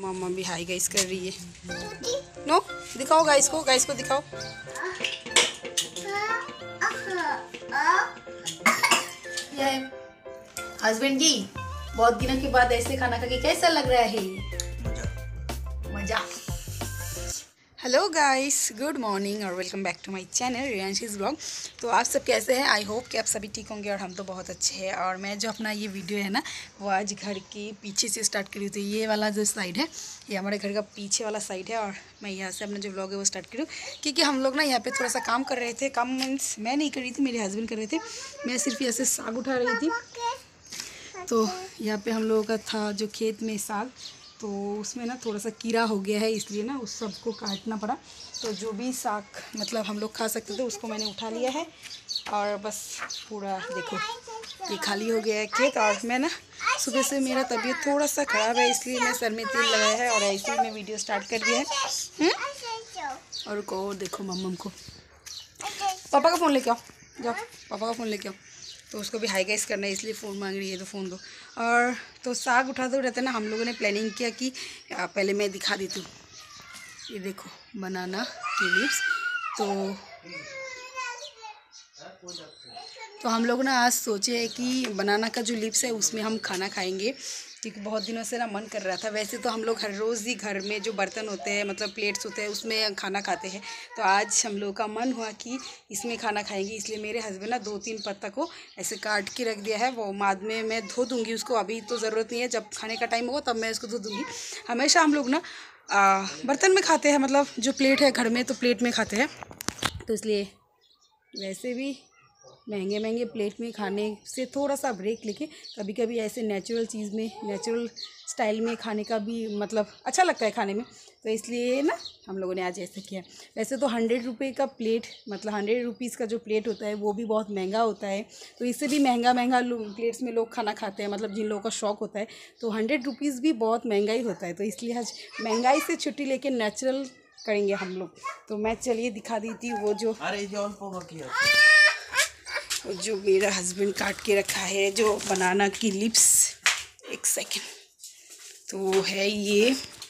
मामा भी high guys कर रही है। नो दिखाओ गाइस को दिखाओ। ये हस्बैंड जी, बहुत दिनों के बाद ऐसे खाना खा के कैसा लग रहा है? मजा। हेलो गाइस, गुड मॉर्निंग और welcome back to my channel Riyanshi's vlog. तो आप सब कैसे हैं? आई होप कि आप सभी ठीक होंगे और हम तो बहुत अच्छे हैं। और मैं जो अपना ये वीडियो है ना, वो आज घर के पीछे से स्टार्ट करी थी। ये वाला जो साइड है, ये हमारे घर का पीछे वाला साइड है और मैं यहाँ से अपना जो व्लॉग है वो स्टार्ट करूँ, क्योंकि हम लोग ना यहाँ पर थोड़ा सा काम कर रहे थे। काम मीन्स मैं नहीं कर रही थी, मेरे हस्बैंड कर रहे थे। मैं सिर्फ यहाँ से साग उठा रही थी। तो यहाँ पे हम लोगों का था जो खेत में साग, तो उसमें ना थोड़ा सा कीड़ा हो गया है, इसलिए ना उस सब को काटना पड़ा। तो जो भी साग मतलब हम लोग खा सकते थे उसको मैंने उठा लिया है। और बस पूरा देखो ये खाली हो गया है खेत। और मैं ना सुबह से मेरा तबीयत थोड़ा सा ख़राब है, इसलिए मैं सर में तेल लगाया है और ऐसे ही मैं वीडियो स्टार्ट कर दिया है। और को देखो मम्म को, पापा का फ़ोन लेके आओ, जाओ पापा का फ़ोन लेके आओ। तो उसको भी हाई गाइस करना है, इसलिए फ़ोन मांग रही है, तो फ़ोन दो। और तो साग उठाते रहते ना, हम लोगों ने प्लानिंग किया कि पहले मैं दिखा देती हूँ। ये देखो बनाना की लीव्स। तो हम लोग ना आज सोचे हैं कि बनाना का जो लीव्स है उसमें हम खाना खाएंगे, क्योंकि बहुत दिनों से ना मन कर रहा था। वैसे तो हम लोग हर रोज़ ही घर में जो बर्तन होते हैं मतलब प्लेट्स होते हैं उसमें खाना खाते हैं, तो आज हम लोग का मन हुआ कि इसमें खाना खाएंगे। इसलिए मेरे हस्बैंड ना 2-3 पत्ता को ऐसे काट के रख दिया है। वो बाद में मैं धो दूँगी उसको, अभी तो ज़रूरत नहीं है, जब खाने का टाइम होगा तब मैं उसको धो दूँगी। हमेशा हम लोग ना बर्तन में खाते हैं, मतलब जो प्लेट है घर में तो प्लेट में खाते हैं, तो इसलिए वैसे भी महंगे प्लेट में खाने से थोड़ा सा ब्रेक लेके कभी कभी ऐसे नेचुरल चीज़ में, नेचुरल स्टाइल में खाने का भी मतलब अच्छा लगता है खाने में। तो इसलिए ना हम लोगों ने आज ऐसे किया। वैसे तो 100 रुपये का प्लेट, मतलब 100 रुपीज़ का जो प्लेट होता है वो भी बहुत महंगा होता है। तो इससे भी महंगा प्लेट्स में लोग खाना खाते हैं, मतलब जिन लोगों का शौक़ होता है। तो 100 रुपीज़ भी बहुत महंगाई होता है। तो इसलिए आज महंगाई से छुट्टी लेके नेचुरल करेंगे हम लोग। तो मैं चलिए दिखा देती हूँ वो जो मेरा हस्बैंड काट के रखा है, जो बनाना की लिप्स। एक सेकेंड, तो है ये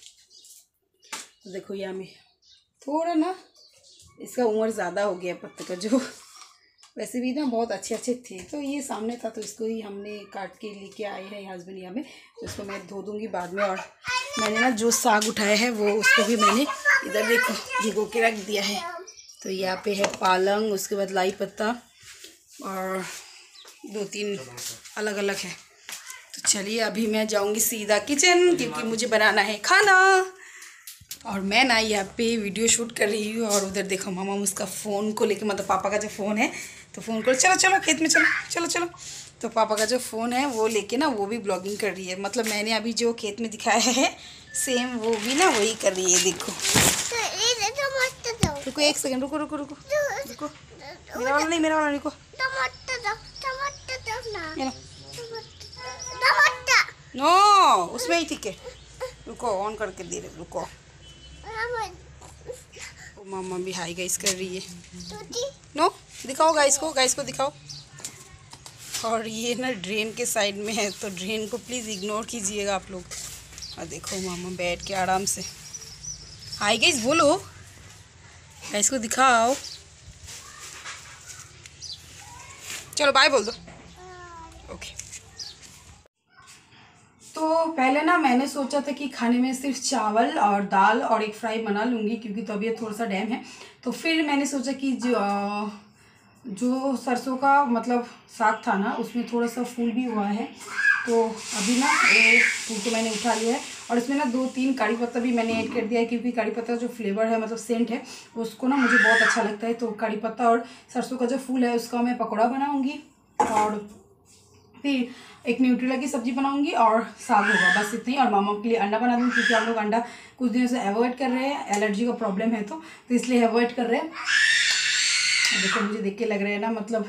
देखो। यहाँ में थोड़ा ना इसका उम्र ज़्यादा हो गया पत्ते का, जो वैसे भी ना बहुत अच्छे थे। तो ये सामने था तो इसको ही हमने काट के लेके आए हैं हस्बैंड यहाँ में। तो इसको मैं धो दूँगी बाद में। और मैंने ना जो साग उठाया है वो उसको भी मैंने इधर देखो भिगो के रख दिया है। तो यहाँ पे है पालंग, उसके बाद लाई पत्ता और 2-3 अलग अलग है। तो चलिए अभी मैं जाऊंगी सीधा किचन, क्योंकि मुझे बनाना है खाना। और मैं ना यहाँ पे वीडियो शूट कर रही हूँ और उधर देखो मामा उसका फ़ोन को लेके, मतलब पापा का जो फ़ोन है, तो फ़ोन को चलो खेत में चलो। तो पापा का जो फ़ोन है वो लेके ना वो भी ब्लॉगिंग कर रही है। मतलब मैंने अभी जो खेत में दिखाया है सेम वो भी ना वही कर रही है। देखो रुको एक सेकेंड, रुको मेरा वाला रुको। नो उसमें ही ठीक है, रुको ऑन करके दे रहे, रुको। मामा भी हाई गाइस कर रही है। नो दिखाओ गाइस को दिखाओ। और ये ना ड्रेन के साइड में है, तो ड्रेन को प्लीज़ इग्नोर कीजिएगा आप लोग। और देखो मामा बैठ के आराम से हाई गाइस बोलो, गाइस को दिखाओ। चलो बाय बोल दो। ओके। तो पहले ना मैंने सोचा था कि खाने में सिर्फ चावल और दाल और एक फ्राई बना लूँगी, क्योंकि तबीयत थोड़ा सा डैम है। तो फिर मैंने सोचा कि जो सरसों का मतलब साग था ना उसमें थोड़ा सा फूल भी हुआ है, तो अभी ना ये फूल को मैंने उठा लिया है। और इसमें ना 2-3 कड़ी पत्ता भी मैंने ऐड कर दिया है, क्योंकि कड़ी पत्ता जो फ्लेवर है मतलब सेंट है उसको ना मुझे बहुत अच्छा लगता है। तो कड़ी पत्ता और सरसों का जो फूल है उसका मैं पकौड़ा बनाऊँगी, और फिर एक न्यूट्रेला की सब्ज़ी बनाऊंगी और साग होगा, बस इतना ही। और मामा के लिए अंडा बना दूँगी, क्योंकि हम लोग अंडा कुछ दिनों से अवॉइड कर रहे हैं, एलर्जी का प्रॉब्लम है तो इसलिए अवॉइड कर रहे हैं। देखो मुझे देख के लग रहा है ना मतलब।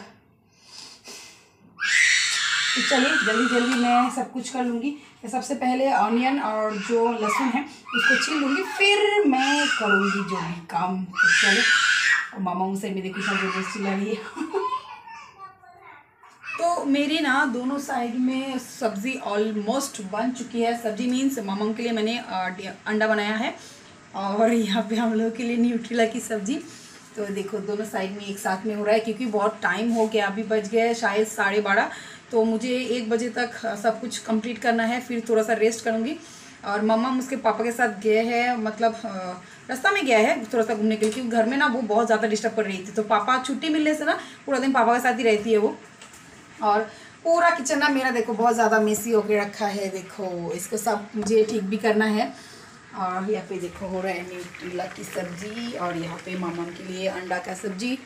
तो चलिए जल्दी मैं सब कुछ कर लूँगी। सबसे पहले ऑनियन और जो लहसुन है उसको छील लूँगी, फिर मैं करूँगी जो भी काम। तो चलो, और मामा मुझसे मेरे कुछ ना जो चिल्ला रही है। तो मेरे ना दोनों साइड में सब्ज़ी ऑलमोस्ट बन चुकी है। सब्ज़ी मीन्स मम्मा के लिए मैंने अंडा बनाया है और यहाँ पे हम लोग के लिए न्यूट्रेला की सब्ज़ी। तो देखो दोनों साइड में एक साथ में हो रहा है क्योंकि बहुत टाइम हो गया, अभी बज गया है शायद 12:30। तो मुझे 1 बजे तक सब कुछ कंप्लीट करना है, फिर थोड़ा सा रेस्ट करूँगी। और मम्मा उसके पापा के साथ गए हैं, मतलब रास्ता में गया है थोड़ा सा घूमने के लिए, क्योंकि घर में ना वो बहुत ज़्यादा डिस्टर्ब कर रही थी। तो पापा छुट्टी मिलने से ना पूरा दिन पापा के साथ ही रहती है वो। और पूरा किचन ना मेरा देखो बहुत ज़्यादा मेसी होके रखा है। देखो इसको सब मुझे ठीक भी करना है। और यहाँ पे देखो हो रहा है न्यूट्रेला की सब्ज़ी और यहाँ पे मामा के लिए अंडा का सब्ज़ी।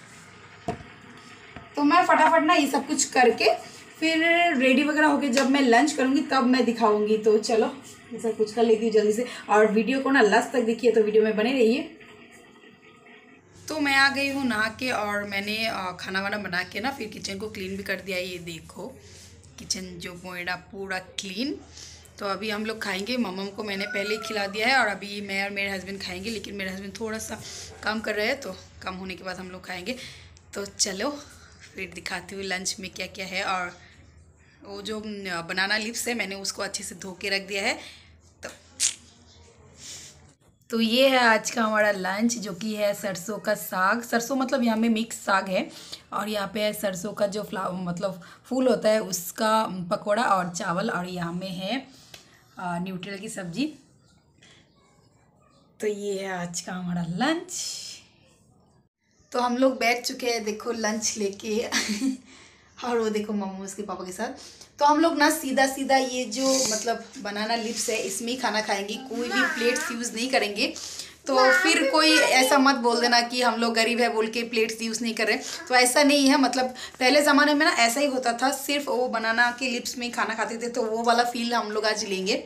तो मैं फटाफट ना ये सब कुछ करके फिर रेडी वगैरह होके जब मैं लंच करूँगी तब मैं दिखाऊंगी। तो चलो ये सब कुछ कर लेती हूँ जल्दी से, और वीडियो को ना लास्ट तक देखिए, तो वीडियो में बने रहिए। तो मैं आ गई हूँ नहा के और मैंने खाना वाना बना के ना फिर किचन को क्लीन भी कर दिया। ये देखो किचन जो मेरा पूरा क्लीन। तो अभी हम लोग खाएंगे। मम्मा को मैंने पहले ही खिला दिया है और अभी मैं और मेरे हस्बैंड खाएंगे, लेकिन मेरे हस्बैंड थोड़ा सा काम कर रहे हैं, तो काम होने के बाद हम लोग खाएंगे। तो चलो फिर दिखाती हूँ लंच में क्या क्या है। और वो जो बनाना लीव्स है मैंने उसको अच्छे से धो के रख दिया है। तो ये है आज का हमारा लंच, जो कि है सरसों का साग। सरसों मतलब यहाँ में मिक्स साग है, और यहाँ पे है सरसों का जो मतलब फूल होता है उसका पकौड़ा और चावल, और यहाँ में है न्यूट्रेला की सब्जी। तो ये है आज का हमारा लंच। तो हम लोग बैठ चुके हैं देखो लंच लेके और वो देखो मम्मा उसके पापा के साथ। तो हम लोग ना सीधा सीधा ये जो मतलब बनाना लिप्स है इसमें ही खाना खाएंगे, कोई भी प्लेट्स यूज़ नहीं करेंगे। तो फिर कोई ऐसा मत बोल देना कि हम लोग गरीब है बोल के प्लेट्स यूज़ नहीं कर रहे। तो ऐसा नहीं है, मतलब पहले ज़माने में ना ऐसा ही होता था, सिर्फ वो बनाना के लिप्स में ही खाना खाते थे। तो वो वाला फील हम लोग आज लेंगे।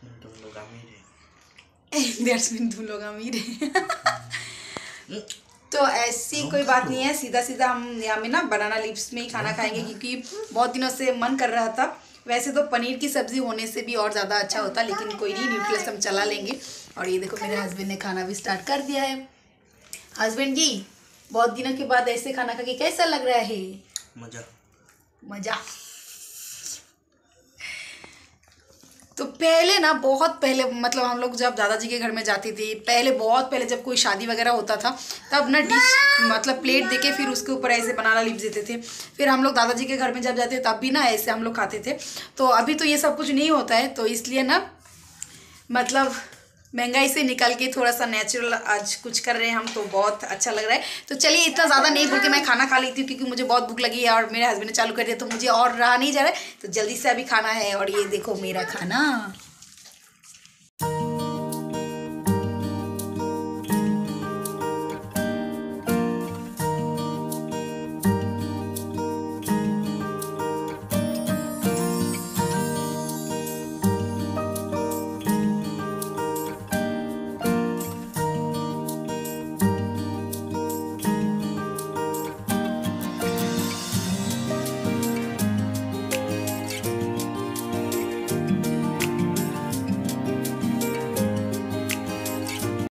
दैट्स मीन तुम लोग अमीर है। तो ऐसी कोई बात नहीं है, सीधा सीधा हम यहाँ में ना बनाना लीव्स में ही खाना खाएंगे, क्योंकि बहुत दिनों से मन कर रहा था। वैसे तो पनीर की सब्ज़ी होने से भी और ज़्यादा अच्छा होता, लेकिन कोई नहीं, न्यूट्रेला हम चला लेंगे। और ये देखो मेरे हस्बैंड ने खाना भी स्टार्ट कर दिया है। हस्बैंड जी बहुत दिनों के बाद ऐसे खाना खा के कैसा लग रहा है? मज़ा मज़ा। तो पहले ना बहुत पहले, मतलब हम लोग जब दादाजी के घर में जाते थे पहले, बहुत पहले जब कोई शादी वगैरह होता था तब ना डिश मतलब प्लेट देके फिर उसके ऊपर ऐसे बनाना लीव्स देते थे। फिर हम लोग दादाजी के घर में जब जाते तब भी ना ऐसे हम लोग खाते थे। तो अभी तो ये सब कुछ नहीं होता है, तो इसलिए ना मतलब महंगाई से निकल के थोड़ा सा नेचुरल आज कुछ कर रहे हैं हम, तो बहुत अच्छा लग रहा है। तो चलिए इतना ज़्यादा नहीं बोल के मैं खाना खा लेती हूँ, क्योंकि मुझे बहुत भूख लगी है और मेरे हस्बैंड ने चालू कर दिया तो मुझे और रहा नहीं जा रहा है। तो जल्दी से अभी खाना है। और ये देखो मेरा खाना।